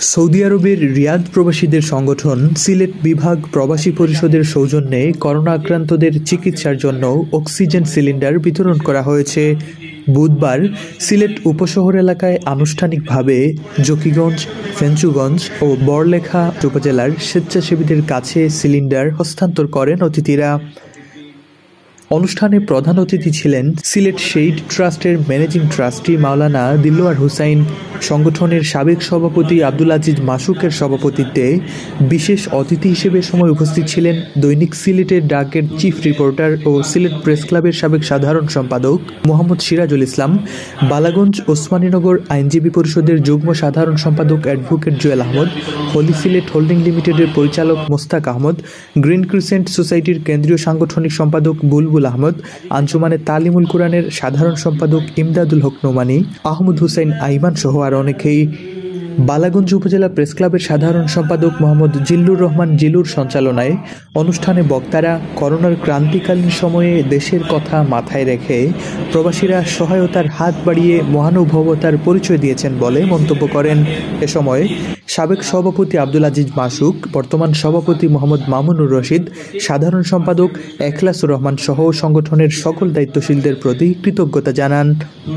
Saudi আরবের রিয়াদ প্রবাসীদের সংগঠন সিলেট বিভাগ প্রবাসী পরিষদের সৌজন্যে করোনা আক্রান্তদের চিকিৎসার জন্য অক্সিজেন সিলিন্ডার বিতরণ করা হয়েছে। বুধবার সিলেট উপশহর এলাকায় আনুষ্ঠানিকভাবে জকিগঞ্জ, ফেঞ্চুগঞ্জ ও বড়লেখা উপজেলার স্বেচ্ছাসেবীদের কাছে সিলিন্ডার হস্তান্তর করেন অতিথিরা। অনুষ্ঠানে প্রধান অতিথি ছিলেন সিলেট শেইড ট্রাস্টের ম্যানেজিং ট্রাস্টি মাওলানা দিলওয়ার হুসাইন। সংগঠনের সাবেক সভাপতি আব্দুল আজিজ মাসুকের সভাপতিত্বে বিশেষ অতিথি হিসেবে সময় উপস্থিত ছিলেন দৈনিক সিলেটের ডাকের চিফ রিপোর্টার ও সিলেট প্রেস ক্লাবের সাবেক সাধারণ সম্পাদক মোহাম্মদ সিরাজুল ইসলাম, বালাগঞ্জ ওসমানীনগর আইনজীবী পরিষদের যুগ্ম সাধারণ সম্পাদক advocate Jewel Ahmed, holy Sylhet holding লিমিটেডের পরিচালক মোস্তাক আহমদ, গ্রিন ক্রিসেন্ট সোসাইটির কেন্দ্রীয় সাংগঠনিক সম্পাদক বুলবুল আহমদ, আঞ্জুমানে তালিমুল কুরআনের সাধারণ সম্পাদক ইমদাদুল হক নোমানী, আহমদ হুসাইন আইমান সহ আর অনেকেই। বালাগঞ্জ উপজেলা প্রেস ক্লাবের সাধারণ সম্পাদক মোহাম্মদ জিল্লুর রহমান জিলুর সঞ্চালনায় অনুষ্ঠানে বক্তারা করোনার ক্রান্তিকালীন সময়ে দেশের কথা মাথায় রেখে প্রবাসীরা সহায়তার হাত বাড়িয়ে মহানুভবতার পরিচয় দিয়েছেন বলে মন্তব্য করেন। এ সময় সাবেক সভাপতি আব্দুল আজিজ মাসুক, বর্তমান সভাপতি মোহাম্মদ মামুনুর রশিদ, সাধারণ সম্পাদক এখলাসুর রহমান সহ সংগঠনের সকল দায়িত্বশীলদের প্রতি কৃতজ্ঞতা জানান।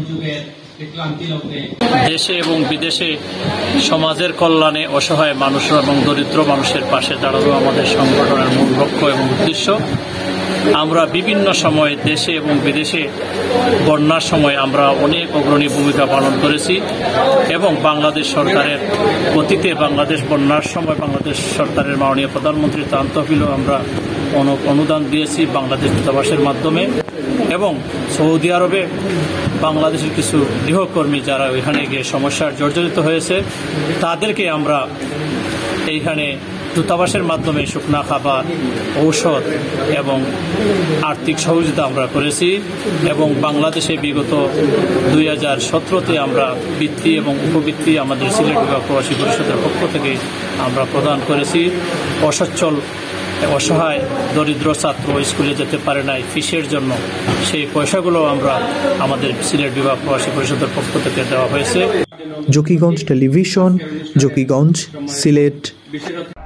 দেশে এবং বিদেশে সমাজের কল্যাণে অসহায় মানুষ এবং দরিদ্র মানুষের পাশে দাঁড়ানো আমাদের সংগঠনের মূল লক্ষ্য এবং উদ্দেশ্য। আমরা বিভিন্ন সময় দেশে এবং বিদেশে বন্যার সময় আমরা অনেক অগ্রণী ভূমিকা পালন করেছি এবং বাংলাদেশ সরকারের অতীতে বাংলাদেশ বন্যার সময় বাংলাদেশ সরকারের মাননীয় প্রধানমন্ত্রীর ত্রাণ তহবিলও আমরা অনুদান দিয়েছি বাংলাদেশ দূতাবাসের মাধ্যমে। এবং সৌদি আরবে বাংলাদেশের কিছু গৃহকর্মী যারা ওইখানে গিয়ে সমস্যার জর্জরিত হয়েছে তাদেরকে আমরা এইখানে দূতাবাসের মাধ্যমে শুকনা খাবার, ঔষধ এবং আর্থিক সহযোগিতা আমরা করেছি। এবং বাংলাদেশে বিগত 2017-তে আমরা বৃত্তি এবং উপবৃত্তি আমাদের সিলেট বিভাগ প্রবাসী পরিষদের পক্ষ থেকে আমরা প্রদান করেছি। অসচ্ছল অসহায় দরিদ্র ছাত্র স্কুলে যেতে পারে নাই ফিসের জন্য, সেই পয়সাগুলো আমরা আমাদের সিলেট বিভাগ প্রবাসী পরিষদের পক্ষ থেকে দেওয়া হয়েছে। জকিগঞ্জ টেলিভিশন, জকিগঞ্জ, সিলেট।